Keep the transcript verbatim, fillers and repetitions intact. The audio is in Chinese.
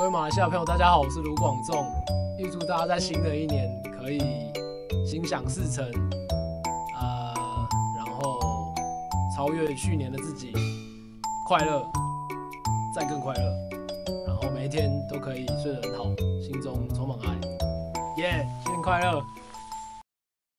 各位马来西亚朋友，大家好，我是卢广仲，预祝大家在新的一年可以心想事成，呃，然后超越去年的自己，快乐，再更快乐，然后每一天都可以睡得很好，心中充满爱，耶、yeah, 新年快乐！